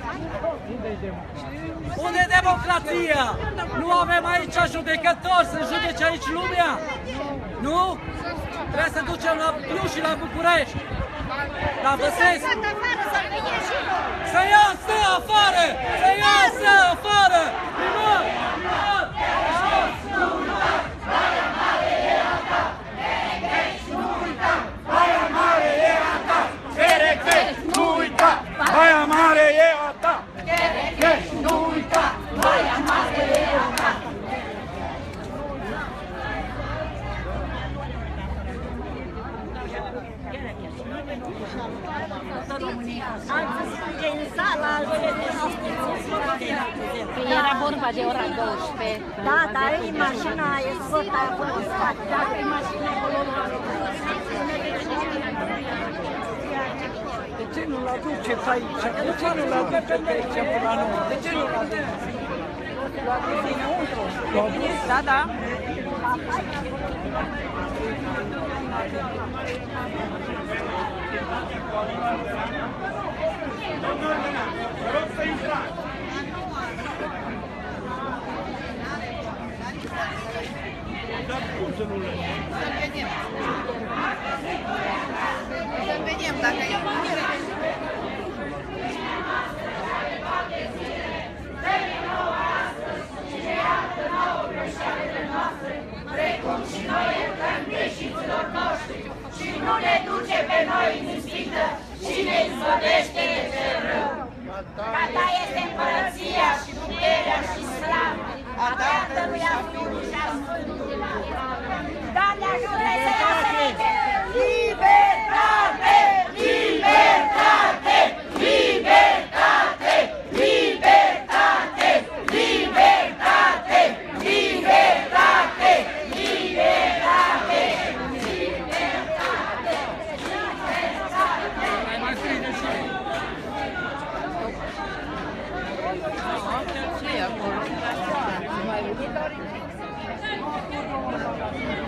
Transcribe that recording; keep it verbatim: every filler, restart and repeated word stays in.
Unde e democrația? Nu avem aici judecători, să judece aici lumea? Nu? Trebuie să ducem la Cluj și la București. La Băsescu. Să iasă afară! Să iasă afară! Primar! Primar! Baia Mare e a ta! Berechești, nu uita! Baia Mare e a ta! Berechești, nu uita! Baia Mare e a ta! Berechești, nu uita! Baia Mare e a ta! Era vorba de ora douăsprezece. Da, dar e mașina escortă acolo în spate. Dacă e mașina acolo în De ce nu-l aduceți aici? De ce nu-l aduceți aici până la nouă? De ce nu-l aduceți? Da, da. Vă rog să intrați! Dar cum să nu le... Să vedem. Să vedem dacă e putere. Precum și noi iertăm greșiților noștri și nu ne duce pe noi în ispită și ne izbăvește de rău. A ta este împărăția și puterea și slava a Tatălui, a Fiului și a Sfântului. Doamne, ajută să iasă libertate! Libertate! Libertate! Libertate! Libertate! Libertate! Libertate! Ce e acolo?